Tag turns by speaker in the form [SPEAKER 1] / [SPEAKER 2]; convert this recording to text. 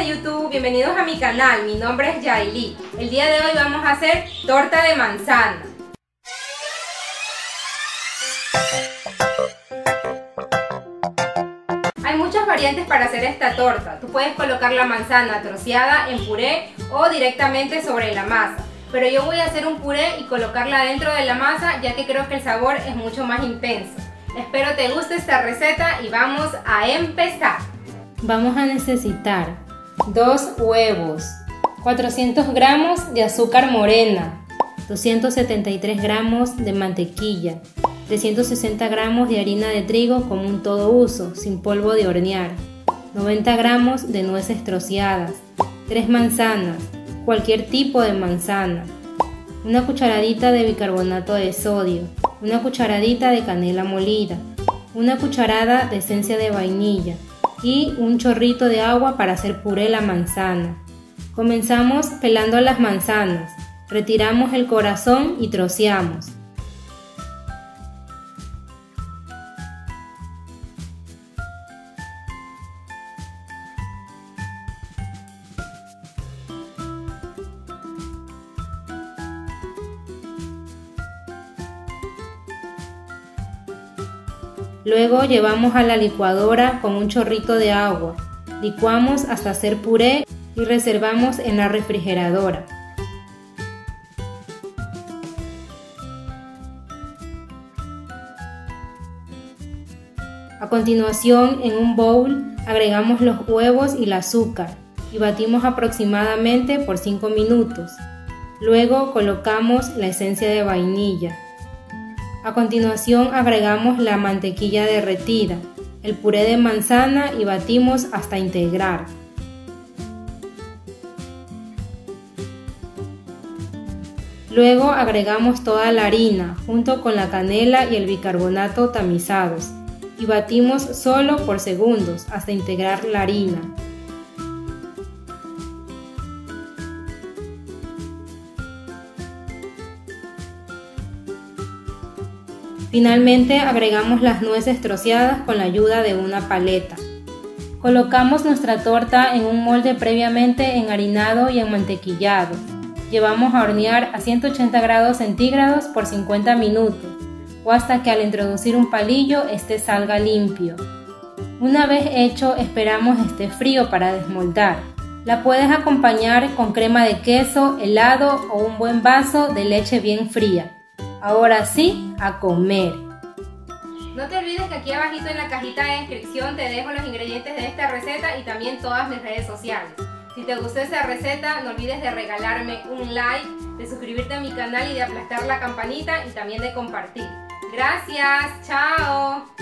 [SPEAKER 1] YouTube, bienvenidos a mi canal, mi nombre es Yaeli. El día de hoy vamos a hacer torta de manzana. Hay muchas variantes para hacer esta torta. Tú puedes colocar la manzana troceada en puré o directamente sobre la masa. Pero yo voy a hacer un puré y colocarla dentro de la masa, ya que creo que el sabor es mucho más intenso. Espero te guste esta receta y vamos a empezar. Vamos a necesitar 2 huevos, 400 gramos de azúcar morena, 273 gramos de mantequilla, 360 gramos de harina de trigo común todo uso, sin polvo de hornear, 90 gramos de nueces troceadas, 3 manzanas, cualquier tipo de manzana, una cucharadita de bicarbonato de sodio, una cucharadita de canela molida, una cucharada de esencia de vainilla y un chorrito de agua para hacer puré la manzana. Comenzamos pelando las manzanas, retiramos el corazón y troceamos. Luego llevamos a la licuadora con un chorrito de agua, licuamos hasta hacer puré y reservamos en la refrigeradora. A continuación, en un bowl agregamos los huevos y el azúcar y batimos aproximadamente por 5 minutos. Luego colocamos la esencia de vainilla. A continuación agregamos la mantequilla derretida, el puré de manzana y batimos hasta integrar. Luego agregamos toda la harina junto con la canela y el bicarbonato tamizados y batimos solo por segundos hasta integrar la harina. Finalmente agregamos las nueces troceadas con la ayuda de una paleta. Colocamos nuestra torta en un molde previamente enharinado y enmantequillado. Llevamos a hornear a 180 grados centígrados por 50 minutos o hasta que al introducir un palillo este salga limpio. Una vez hecho, esperamos esté frío para desmoldar. La puedes acompañar con crema de queso, helado o un buen vaso de leche bien fría. Ahora sí, a comer. No te olvides que aquí abajito en la cajita de descripción te dejo los ingredientes de esta receta y también todas mis redes sociales. Si te gustó esta receta, no olvides de regalarme un like, de suscribirte a mi canal y de aplastar la campanita y también de compartir. Gracias, chao.